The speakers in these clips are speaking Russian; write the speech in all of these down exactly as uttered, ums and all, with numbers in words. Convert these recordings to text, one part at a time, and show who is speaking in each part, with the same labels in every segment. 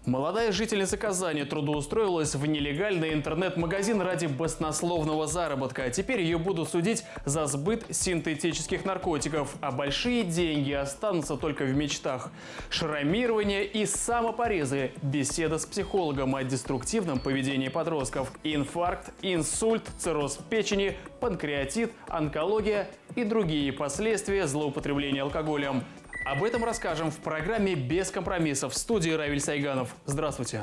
Speaker 1: Молодая жительница Казани трудоустроилась в нелегальный интернет-магазин ради баснословного заработка. Теперь ее будут судить за сбыт синтетических наркотиков, а большие деньги останутся только в мечтах. Шрамирование и самопорезы, беседа с психологом о деструктивном поведении подростков, инфаркт, инсульт, цирроз печени, панкреатит, онкология и другие последствия злоупотребления алкоголем. Об этом расскажем в программе «Без компромиссов». В студии Равиль Сайганов. Здравствуйте.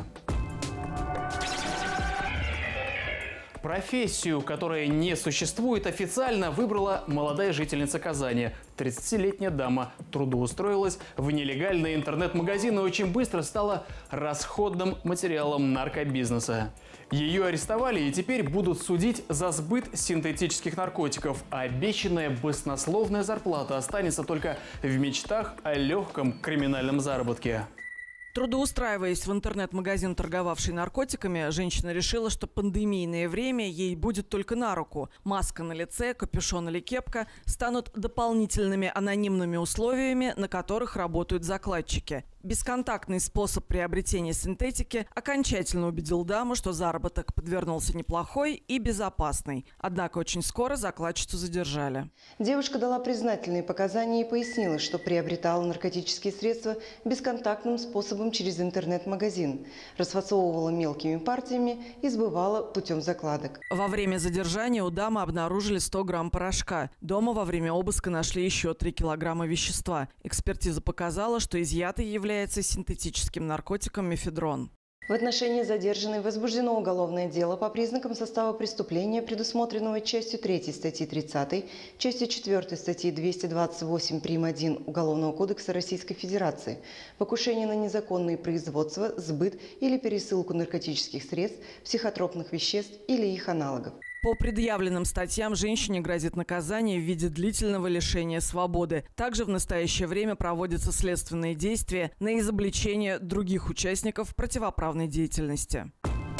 Speaker 1: Профессию, которая не существует официально, выбрала молодая жительница Казани. тридцатилетняя дама трудоустроилась в нелегальный интернет-магазин и очень быстро стала расходным материалом наркобизнеса. Ее арестовали и теперь будут судить за сбыт синтетических наркотиков. А обещанная баснословная зарплата останется только в мечтах о легком криминальном заработке.
Speaker 2: Трудоустраиваясь в интернет-магазин, торговавший наркотиками, женщина решила, что пандемийное время ей будет только на руку. Маска на лице, капюшон или кепка станут дополнительными анонимными условиями, на которых работают закладчики. Бесконтактный способ приобретения синтетики окончательно убедил даму, что заработок подвернулся неплохой и безопасный. Однако очень скоро закладчицу задержали.
Speaker 3: Девушка дала признательные показания и пояснила, что приобретала наркотические средства бесконтактным способом через интернет-магазин, расфасовывала мелкими партиями и сбывала путем закладок.
Speaker 2: Во время задержания у дамы обнаружили сто грамм порошка. Дома во время обыска нашли еще три килограмма вещества. Экспертиза показала, что изъятый является синтетическим наркотиком мефедрон.
Speaker 3: В отношении задержанной возбуждено уголовное дело по признакам состава преступления, предусмотренного частью третьей статьи тридцатой, частью четвёртой статьи двести двадцать восемь прим. один Уголовного кодекса Российской Федерации, покушение на незаконное производство, сбыт или пересылку наркотических средств, психотропных веществ или их аналогов.
Speaker 2: По предъявленным статьям женщине грозит наказание в виде длительного лишения свободы. Также в настоящее время проводятся следственные действия на изобличение других участников противоправной деятельности.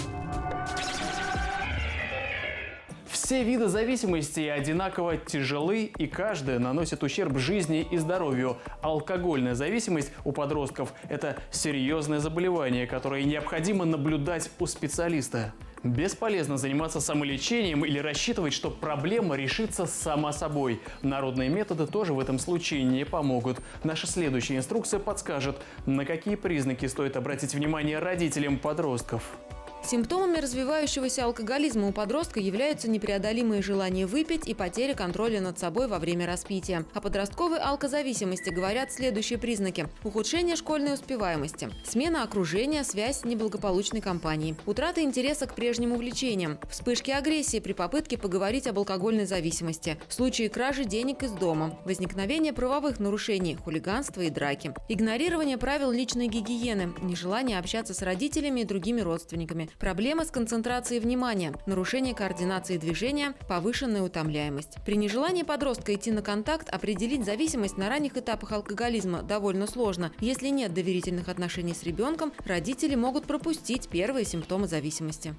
Speaker 1: Все виды зависимости одинаково тяжелы, и каждая наносит ущерб жизни и здоровью. Алкогольная зависимость у подростков – это серьезное заболевание, которое необходимо наблюдать у специалиста. Бесполезно заниматься самолечением или рассчитывать, что проблема решится сама собой. Народные методы тоже в этом случае не помогут. Наша следующая инструкция подскажет, на какие признаки стоит обратить внимание родителям подростков.
Speaker 4: Симптомами развивающегося алкоголизма у подростка являются непреодолимое желание выпить и потеря контроля над собой во время распития. О подростковой алкозависимости говорят следующие признаки: ухудшение школьной успеваемости, смена окружения, связь с неблагополучной компанией, утрата интереса к прежним увлечениям, вспышки агрессии при попытке поговорить об алкогольной зависимости, случаи кражи денег из дома, возникновение правовых нарушений, хулиганства и драки, игнорирование правил личной гигиены, нежелание общаться с родителями и другими родственниками, проблемы с концентрацией внимания, нарушение координации движения, повышенная утомляемость. При нежелании подростка идти на контакт определить зависимость на ранних этапах алкоголизма довольно сложно. Если нет доверительных отношений с ребенком, родители могут пропустить первые симптомы зависимости.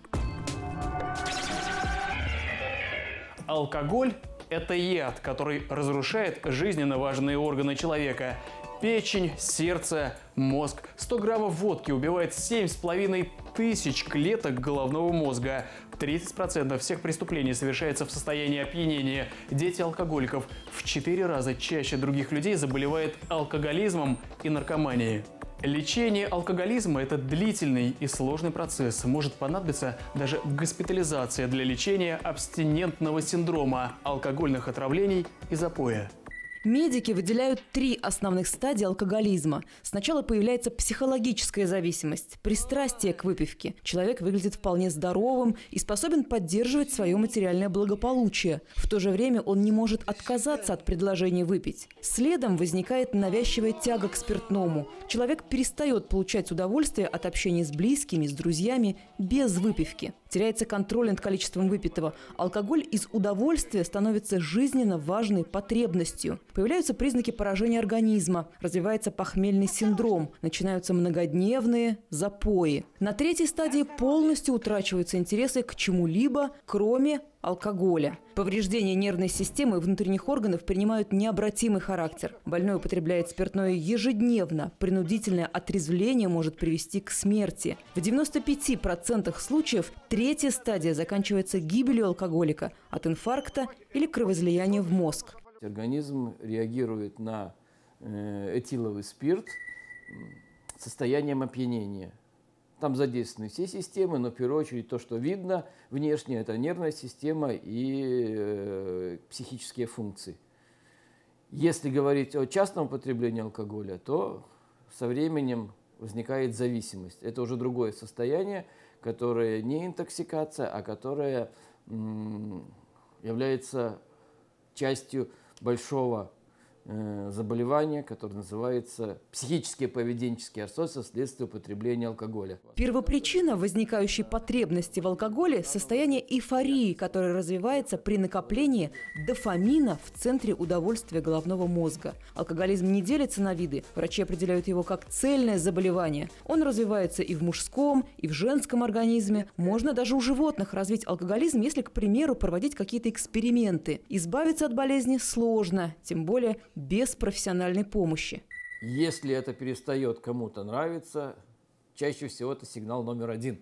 Speaker 1: Алкоголь – это яд, который разрушает жизненно важные органы человека. Печень, сердце, мозг. сто граммов водки убивает семь с половиной тысяч клеток головного мозга. тридцать процентов всех преступлений совершается в состоянии опьянения. Дети алкоголиков в четыре раза чаще других людей заболевают алкоголизмом и наркоманией. Лечение алкоголизма – это длительный и сложный процесс. Может понадобиться даже госпитализация для лечения абстинентного синдрома, алкогольных отравлений и запоя.
Speaker 5: Медики выделяют три основных стадии алкоголизма. Сначала появляется психологическая зависимость, пристрастие к выпивке. Человек выглядит вполне здоровым и способен поддерживать свое материальное благополучие. В то же время он не может отказаться от предложения выпить. Следом возникает навязчивая тяга к спиртному. Человек перестает получать удовольствие от общения с близкими, с друзьями без выпивки. Теряется контроль над количеством выпитого. Алкоголь из удовольствия становится жизненно важной потребностью. Появляются признаки поражения организма, развивается похмельный синдром, начинаются многодневные запои. На третьей стадии полностью утрачиваются интересы к чему-либо, кроме алкоголя. Повреждения нервной системы и внутренних органов принимают необратимый характер. Больной употребляет спиртное ежедневно. Принудительное отрезвление может привести к смерти. В девяноста пяти процентах случаев третья стадия заканчивается гибелью алкоголика от инфаркта или кровоизлияния в мозг.
Speaker 6: Организм реагирует на этиловый спирт состоянием опьянения. Там задействованы все системы, но в первую очередь то, что видно внешне, это нервная система и э, психические функции. Если говорить о частном употреблении алкоголя, то со временем возникает зависимость. Это уже другое состояние, которое не интоксикация, а которое м, является частью большого заболевание, которое называется психические поведенческие расстройства вследствие употребления алкоголя.
Speaker 5: Первопричина возникающей потребности в алкоголе – состояние эйфории, которое развивается при накоплении дофамина в центре удовольствия головного мозга. Алкоголизм не делится на виды. Врачи определяют его как цельное заболевание. Он развивается и в мужском, и в женском организме. Можно даже у животных развить алкоголизм, если, к примеру, проводить какие-то эксперименты. Избавиться от болезни сложно, тем более без профессиональной помощи.
Speaker 6: Если это перестает кому-то нравиться, чаще всего это сигнал номер один.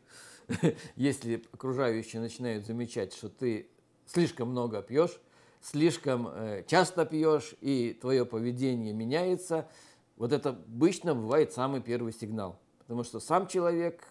Speaker 6: Если окружающие начинают замечать, что ты слишком много пьешь, слишком часто пьешь, и твое поведение меняется, вот это обычно бывает самый первый сигнал. Потому что сам человек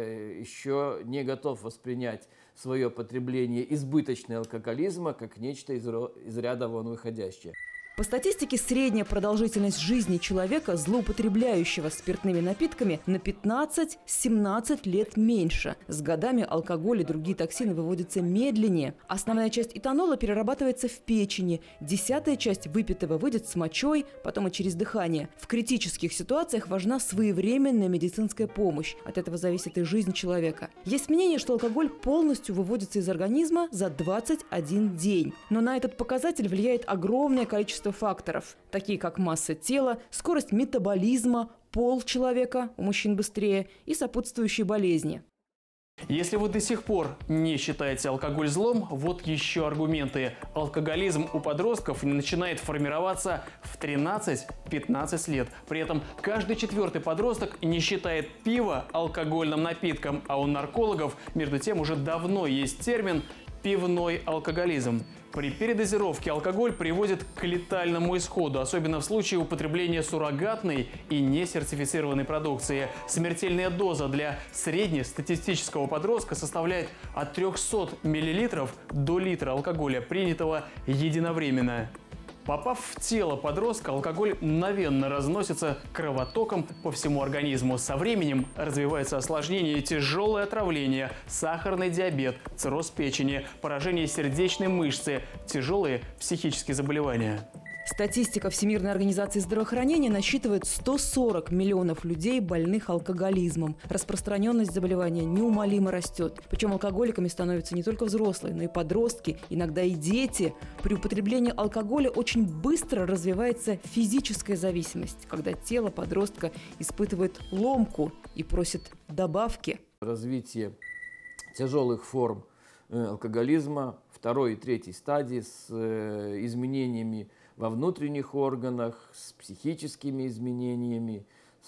Speaker 6: еще не готов воспринять свое потребление избыточного алкоголизма как нечто из ряда вон выходящее.
Speaker 5: По статистике, средняя продолжительность жизни человека, злоупотребляющего спиртными напитками, на пятнадцать-семнадцать лет меньше. С годами алкоголь и другие токсины выводятся медленнее. Основная часть этанола перерабатывается в печени. Десятая часть выпитого выйдет с мочой, потом и через дыхание. В критических ситуациях важна своевременная медицинская помощь. От этого зависит и жизнь человека. Есть мнение, что алкоголь полностью выводится из организма за двадцать один день. Но на этот показатель влияет огромное количество факторов, такие как масса тела, скорость метаболизма, пол человека, у мужчин быстрее, и сопутствующие болезни.
Speaker 1: Если вы до сих пор не считаете алкоголь злом, вот еще аргументы. Алкоголизм у подростков начинает формироваться в тринадцать-пятнадцать лет. При этом каждый четвертый подросток не считает пиво алкогольным напитком, а у наркологов, между тем, уже давно есть термин «пивной алкоголизм». При передозировке алкоголь приводит к летальному исходу, особенно в случае употребления суррогатной и несертифицированной продукции. Смертельная доза для среднестатистического подростка составляет от трёхсот миллилитров до литра алкоголя, принятого единовременно. Попав в тело подростка, алкоголь мгновенно разносится кровотоком по всему организму. Со временем развивается осложнение, тяжелое отравление, сахарный диабет, цирроз печени, поражение сердечной мышцы, тяжелые психические заболевания.
Speaker 5: Статистика Всемирной организации здравоохранения насчитывает сто сорок миллионов людей, больных алкоголизмом. Распространенность заболевания неумолимо растет. Причем алкоголиками становятся не только взрослые, но и подростки, иногда и дети. При употреблении алкоголя очень быстро развивается физическая зависимость, когда тело подростка испытывает ломку и просит добавки.
Speaker 6: Развитие тяжелых форм алкоголизма второй и третьей стадии с изменениями во внутренних органах, с психическими изменениями,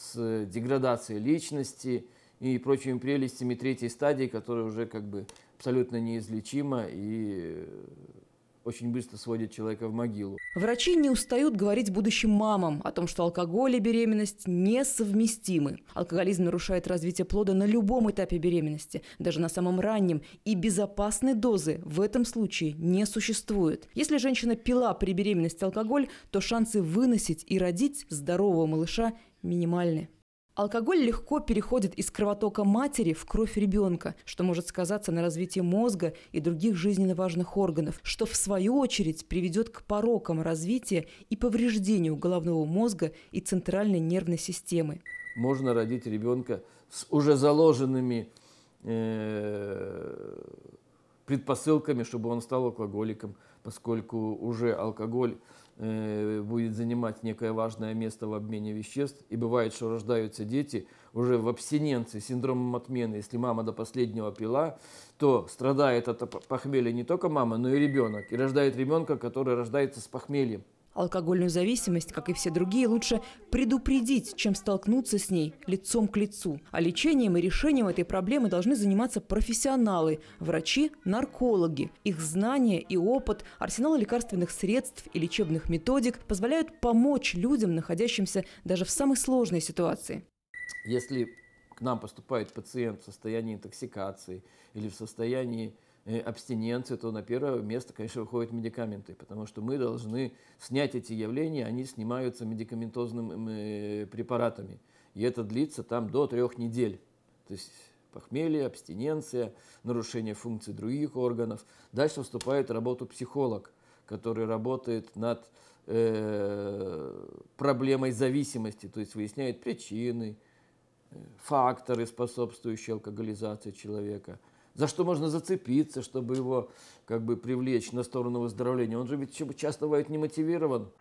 Speaker 6: с деградацией личности и прочими прелестями третьей стадии, которая уже как бы абсолютно неизлечима и очень быстро сводит человека в могилу.
Speaker 5: Врачи не устают говорить будущим мамам о том, что алкоголь и беременность несовместимы. Алкоголизм нарушает развитие плода на любом этапе беременности, даже на самом раннем, и безопасной дозы в этом случае не существует. Если женщина пила при беременности алкоголь, то шансы выносить и родить здорового малыша минимальны. Алкоголь легко переходит из кровотока матери в кровь ребенка, что может сказаться на развитии мозга и других жизненно важных органов, что в свою очередь приведет к порокам развития и повреждению головного мозга и центральной нервной системы.
Speaker 6: Можно родить ребенка с уже заложенными э, предпосылками, чтобы он стал алкоголиком, поскольку уже алкоголь будет занимать некое важное место в обмене веществ. И бывает, что рождаются дети уже в абстиненции, синдромом отмены, если мама до последнего пила, то страдает от похмелья не только мама, но и ребенок. И рождает ребенка, который рождается с похмельем.
Speaker 5: Алкогольную зависимость, как и все другие, лучше предупредить, чем столкнуться с ней лицом к лицу. А лечением и решением этой проблемы должны заниматься профессионалы – врачи, наркологи. Их знания и опыт, арсенал лекарственных средств и лечебных методик позволяют помочь людям, находящимся даже в самой сложной ситуации.
Speaker 6: Если к нам поступает пациент в состоянии интоксикации или в состоянии абстиненции, то на первое место, конечно, выходят медикаменты, потому что мы должны снять эти явления, они снимаются медикаментозными препаратами. И это длится там до трех недель. То есть похмелье, абстиненция, нарушение функций других органов. Дальше вступает в работу психолог, который работает над э, проблемой зависимости, то есть выясняет причины, факторы, способствующие алкоголизации человека. За что можно зацепиться, чтобы его как бы привлечь на сторону выздоровления. Он же ведь часто бывает не мотивирован.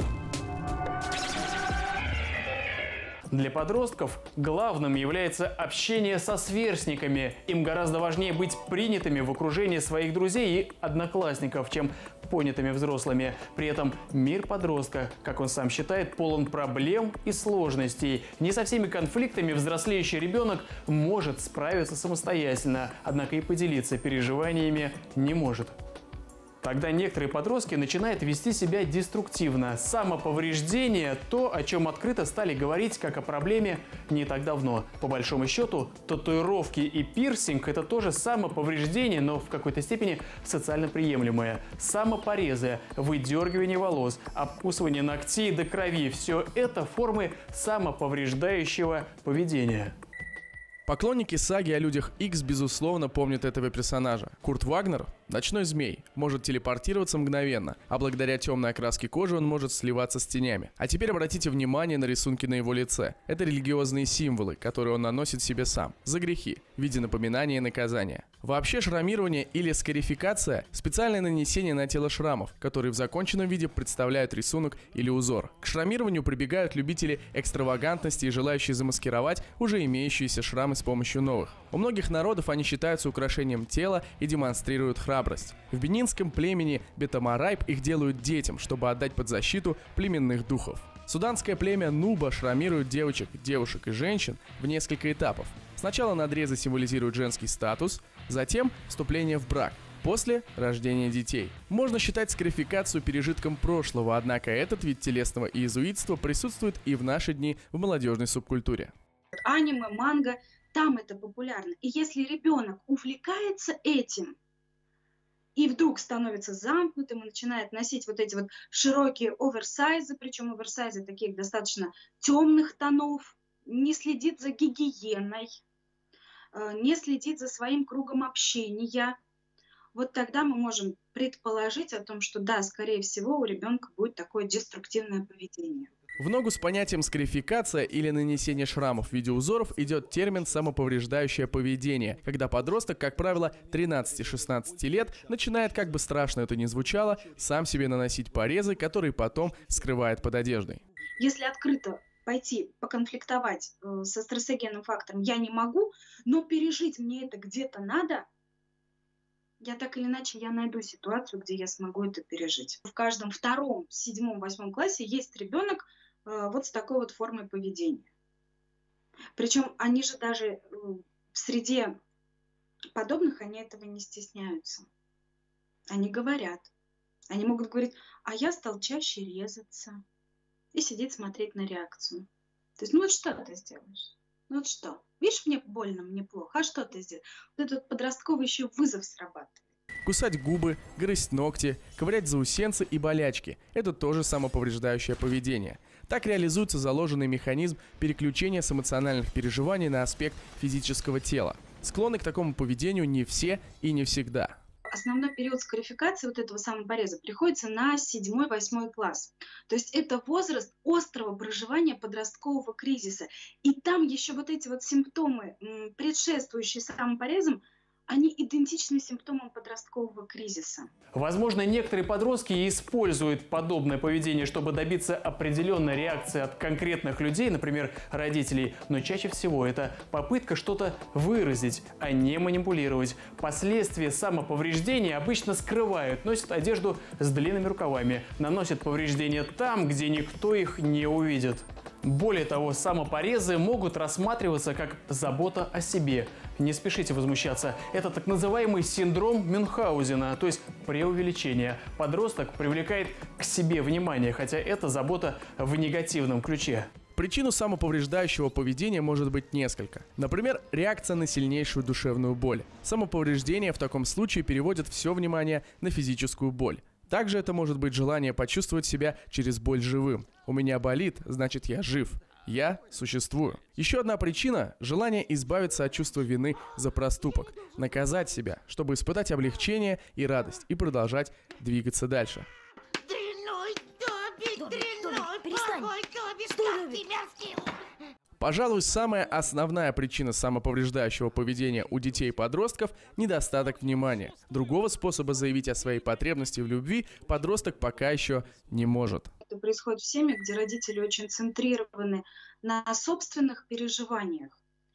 Speaker 1: Для подростков главным является общение со сверстниками. Им гораздо важнее быть принятыми в окружении своих друзей и одноклассников, чем понятыми взрослыми. При этом мир подростка, как он сам считает, полон проблем и сложностей. Не со всеми конфликтами взрослеющий ребенок может справиться самостоятельно, однако и поделиться переживаниями не может. Тогда некоторые подростки начинают вести себя деструктивно. Самоповреждение – то, о чем открыто стали говорить как о проблеме не так давно. По большому счету, татуировки и пирсинг – это тоже самоповреждение, но в какой-то степени социально приемлемое. Самопорезы, выдергивание волос, обкусывание ногтей до крови – все это формы самоповреждающего поведения.
Speaker 7: Поклонники саги о людях Икс, безусловно, помнят этого персонажа. Курт Вагнер, ночной змей, может телепортироваться мгновенно, а благодаря темной окраске кожи он может сливаться с тенями. А теперь обратите внимание на рисунки на его лице. Это религиозные символы, которые он наносит себе сам, за грехи, в виде напоминания и наказания. Вообще шрамирование или скарификация – специальное нанесение на тело шрамов, которые в законченном виде представляют рисунок или узор. К шрамированию прибегают любители экстравагантности и желающие замаскировать уже имеющиеся шрамы с помощью новых. У многих народов они считаются украшением тела и демонстрируют храбрость. В бенинском племени Бетамарайб их делают детям, чтобы отдать под защиту племенных духов. Суданское племя Нуба шрамирует девочек, девушек и женщин в несколько этапов. Сначала надрезы символизируют женский статус, затем вступление в брак, после рождения детей. Можно считать скарификацию пережитком прошлого, однако этот вид телесного иезуитства присутствует и в наши дни в молодежной субкультуре.
Speaker 8: Аниме, манга, там это популярно. И если ребенок увлекается этим, и вдруг становится замкнутым и начинает носить вот эти вот широкие оверсайзы, причем оверсайзы таких достаточно темных тонов, не следит за гигиеной, не следит за своим кругом общения, вот тогда мы можем предположить о том, что да, скорее всего, у ребенка будет такое деструктивное поведение.
Speaker 7: В ногу с понятием скарификация или нанесение шрамов в виде узоров идет термин «самоповреждающее поведение», когда подросток, как правило, тринадцати-шестнадцати лет, начинает, как бы страшно это ни звучало, сам себе наносить порезы, которые потом скрывает под одеждой.
Speaker 8: Если открыто пойти поконфликтовать э, со стрессогенным фактором я не могу, но пережить мне это где-то надо, я так или иначе я найду ситуацию, где я смогу это пережить. В каждом втором, седьмом, восьмом классе есть ребенок э, вот с такой вот формой поведения. Причем они же даже э, в среде подобных, они этого не стесняются. Они говорят. Они могут говорить, а я стал чаще резаться. И сидеть смотреть на реакцию. То есть, ну вот что ты сделаешь? Ну вот что? Видишь, мне больно, мне плохо. А что ты сделаешь? Вот этот подростковый еще вызов срабатывает.
Speaker 7: Кусать губы, грызть ногти, ковырять заусенцы и болячки – это тоже самоповреждающее поведение. Так реализуется заложенный механизм переключения с эмоциональных переживаний на аспект физического тела. Склонны к такому поведению не все и не всегда.
Speaker 8: Основной период скарификации вот этого самопореза приходится на седьмой-восьмой класс. То есть это возраст острого проживания подросткового кризиса. И там еще вот эти вот симптомы, предшествующие самопорезам, они идентичны симптомам подросткового кризиса.
Speaker 1: Возможно, некоторые подростки и используют подобное поведение, чтобы добиться определенной реакции от конкретных людей, например, родителей, но чаще всего это попытка что-то выразить, а не манипулировать. Последствия самоповреждения обычно скрывают, носят одежду с длинными рукавами, наносят повреждения там, где никто их не увидит. Более того, самопорезы могут рассматриваться как забота о себе. Не спешите возмущаться. Это так называемый синдром Мюнхгаузена, то есть преувеличение. Подросток привлекает к себе внимание, хотя это забота в негативном ключе.
Speaker 7: Причину самоповреждающего поведения может быть несколько. Например, реакция на сильнейшую душевную боль. Самоповреждение в таком случае переводит все внимание на физическую боль. Также это может быть желание почувствовать себя через боль живым. У меня болит, значит я жив. Я существую. Еще одна причина – желание избавиться от чувства вины за проступок. Наказать себя, чтобы испытать облегчение и радость и продолжать двигаться дальше. Пожалуй, самая основная причина самоповреждающего поведения у детей и подростков – недостаток внимания. Другого способа заявить о своей потребности в любви подросток пока еще не может.
Speaker 8: Это происходит в семьях, где родители очень центрированы на собственных переживаниях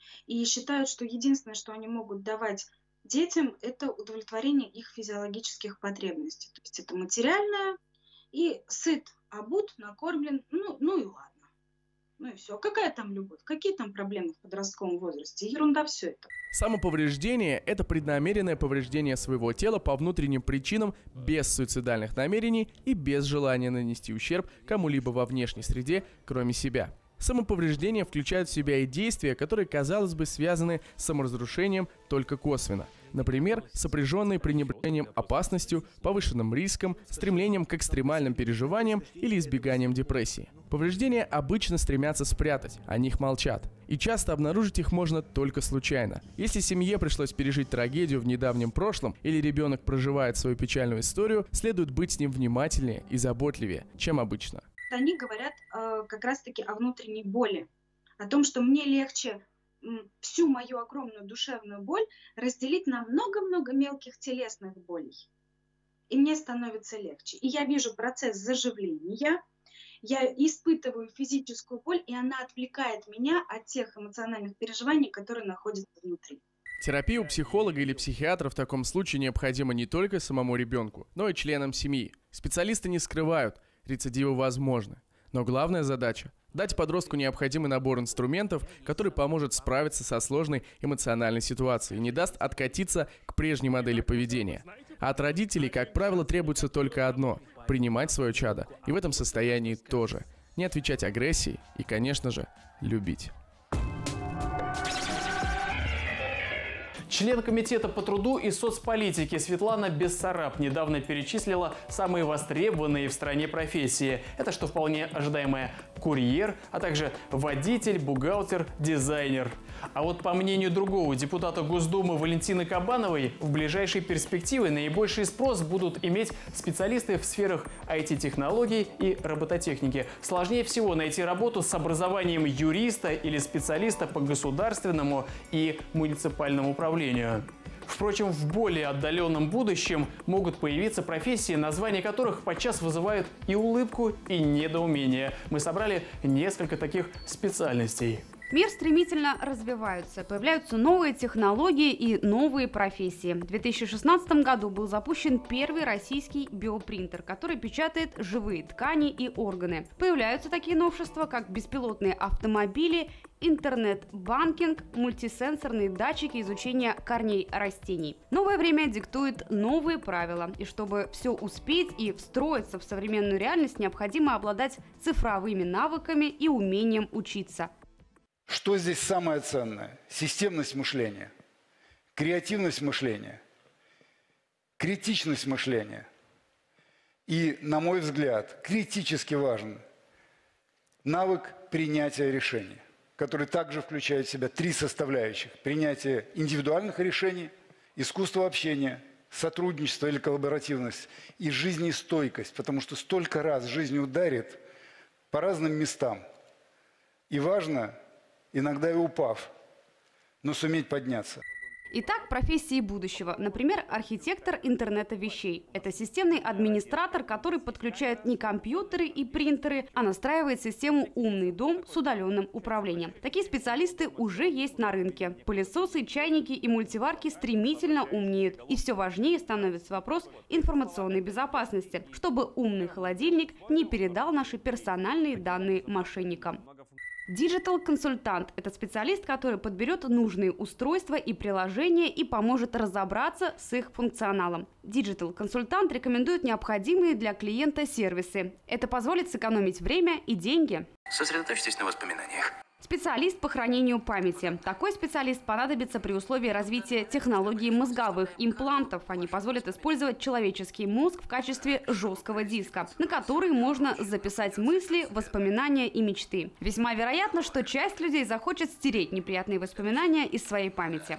Speaker 8: и считают, что единственное, что они могут давать детям, это удовлетворение их физиологических потребностей. То есть это материальное, и сыт, обут, накормлен, ну, ну и ладно. Ну и все. Какая там любовь? Какие там проблемы в подростковом возрасте? Ерунда все это.
Speaker 7: Самоповреждение – это преднамеренное повреждение своего тела по внутренним причинам без суицидальных намерений и без желания нанести ущерб кому-либо во внешней среде, кроме себя. Самоповреждение включает в себя и действия, которые, казалось бы, связаны с саморазрушением только косвенно. Например, сопряженные пренебрежением опасностью, повышенным риском, стремлением к экстремальным переживаниям или избеганием депрессии. Повреждения обычно стремятся спрятать, о них молчат. И часто обнаружить их можно только случайно. Если семье пришлось пережить трагедию в недавнем прошлом или ребенок проживает свою печальную историю, следует быть с ним внимательнее и заботливее, чем обычно.
Speaker 8: Они говорят э, как раз-таки о внутренней боли, о том, что мне легче всю мою огромную душевную боль разделить на много-много мелких телесных болей. И мне становится легче. И я вижу процесс заживления, я испытываю физическую боль, и она отвлекает меня от тех эмоциональных переживаний, которые находятся внутри.
Speaker 7: Терапия у психолога или психиатра в таком случае необходима не только самому ребенку, но и членам семьи. Специалисты не скрывают, рецидивы возможны. Но главная задача – дать подростку необходимый набор инструментов, который поможет справиться со сложной эмоциональной ситуацией и не даст откатиться к прежней модели поведения. А от родителей, как правило, требуется только одно – принимать свое чадо. И в этом состоянии тоже. Не отвечать агрессией и, конечно же, любить.
Speaker 1: Член Комитета по труду и соцполитике Светлана Бессараб недавно перечислила самые востребованные в стране профессии. Это, что вполне ожидаемое, курьер, а также водитель, бухгалтер, дизайнер. А вот по мнению другого депутата Госдумы Валентины Кабановой, в ближайшей перспективе наибольший спрос будут иметь специалисты в сферах ай ти-технологий и робототехники. Сложнее всего найти работу с образованием юриста или специалиста по государственному и муниципальному управлению. Впрочем, в более отдаленном будущем могут появиться профессии, названия которых подчас вызывают и улыбку, и недоумение. Мы собрали несколько таких специальностей.
Speaker 9: Мир стремительно развивается, появляются новые технологии и новые профессии. В две тысячи шестнадцатом году был запущен первый российский биопринтер, который печатает живые ткани и органы. Появляются такие новшества, как беспилотные автомобили, интернет-банкинг, мультисенсорные датчики изучения корней растений. Новое время диктует новые правила, и чтобы все успеть и встроиться в современную реальность, необходимо обладать цифровыми навыками и умением учиться.
Speaker 10: Что здесь самое ценное? Системность мышления, креативность мышления, критичность мышления. И, на мой взгляд, критически важен навык принятия решений, который также включает в себя три составляющих. Принятие индивидуальных решений, искусство общения, сотрудничество или коллаборативность и жизнестойкость, потому что столько раз жизнь ударит по разным местам. И важно, иногда и упав, но суметь подняться.
Speaker 9: Итак, профессии будущего. Например, архитектор интернета вещей. Это системный администратор, который подключает не компьютеры и принтеры, а настраивает систему «Умный дом» с удаленным управлением. Такие специалисты уже есть на рынке. Пылесосы, чайники и мультиварки стремительно умнеют. И все важнее становится вопрос информационной безопасности, чтобы умный холодильник не передал наши персональные данные мошенникам. Диджитал-консультант – это специалист, который подберет нужные устройства и приложения и поможет разобраться с их функционалом. Диджитал-консультант рекомендует необходимые для клиента сервисы. Это позволит сэкономить время и деньги.
Speaker 11: Сосредоточьтесь на воспоминаниях.
Speaker 9: Специалист по хранению памяти. Такой специалист понадобится при условии развития технологий мозговых имплантов. Они позволят использовать человеческий мозг в качестве жесткого диска, на который можно записать мысли, воспоминания и мечты. Весьма вероятно, что часть людей захочет стереть неприятные воспоминания из своей памяти.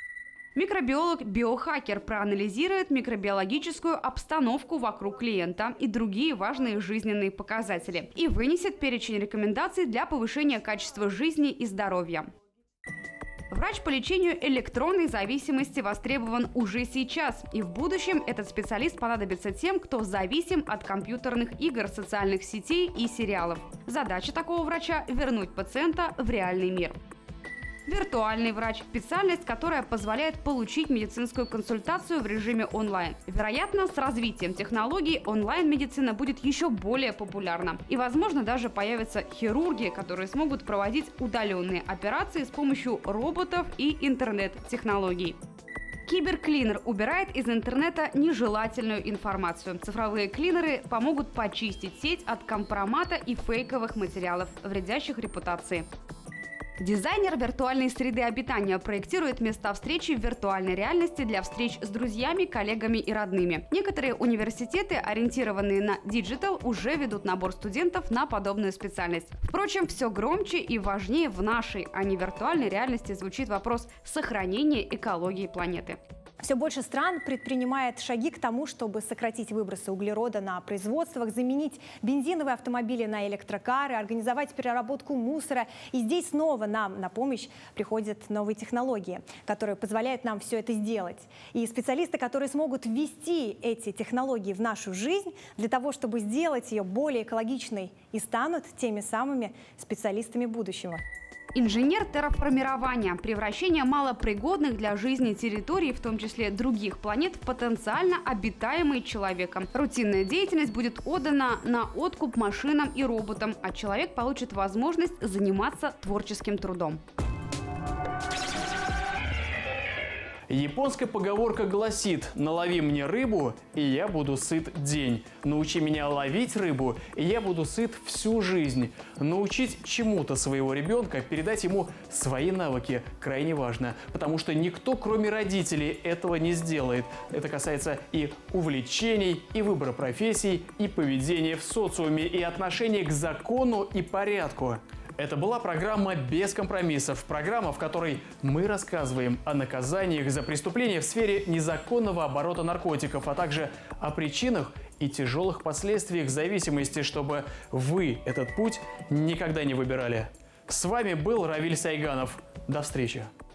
Speaker 9: Микробиолог-биохакер проанализирует микробиологическую обстановку вокруг клиента и другие важные жизненные показатели и вынесет перечень рекомендаций для повышения качества жизни и здоровья. Врач по лечению электронной зависимости востребован уже сейчас, и в будущем этот специалист понадобится тем, кто зависим от компьютерных игр, социальных сетей и сериалов. Задача такого врача – вернуть пациента в реальный мир. Виртуальный врач – специальность, которая позволяет получить медицинскую консультацию в режиме онлайн. Вероятно, с развитием технологий онлайн-медицина будет еще более популярна. И, возможно, даже появятся хирурги, которые смогут проводить удаленные операции с помощью роботов и интернет-технологий. Киберклинер убирает из интернета нежелательную информацию. Цифровые клинеры помогут почистить сеть от компромата и фейковых материалов, вредящих репутации. Дизайнер виртуальной среды обитания проектирует места встречи в виртуальной реальности для встреч с друзьями, коллегами и родными. Некоторые университеты, ориентированные на диджитал, уже ведут набор студентов на подобную специальность. Впрочем, все громче и важнее в нашей, а не виртуальной реальности звучит вопрос сохранения экологии планеты.
Speaker 12: Все больше стран предпринимает шаги к тому, чтобы сократить выбросы углерода на производствах, заменить бензиновые автомобили на электрокары, организовать переработку мусора. И здесь снова нам на помощь приходят новые технологии, которые позволяют нам все это сделать. И специалисты, которые смогут ввести эти технологии в нашу жизнь для того, чтобы сделать ее более экологичной, и станут теми самыми специалистами будущего.
Speaker 9: Инженер терраформирования – превращение малопригодных для жизни территорий, в том числе других планет, в потенциально обитаемые человеком. Рутинная деятельность будет отдана на откуп машинам и роботам, а человек получит возможность заниматься творческим трудом.
Speaker 1: Японская поговорка гласит: «Налови мне рыбу, и я буду сыт день. Научи меня ловить рыбу, и я буду сыт всю жизнь». Научить чему-то своего ребенка, передать ему свои навыки крайне важно, потому что никто, кроме родителей, этого не сделает. Это касается и увлечений, и выбора профессий, и поведения в социуме, и отношения к закону и порядку. Это была программа «Без компромиссов». Программа, в которой мы рассказываем о наказаниях за преступления в сфере незаконного оборота наркотиков, а также о причинах и тяжелых последствиях зависимости, чтобы вы этот путь никогда не выбирали. С вами был Равиль Сайганов. До встречи.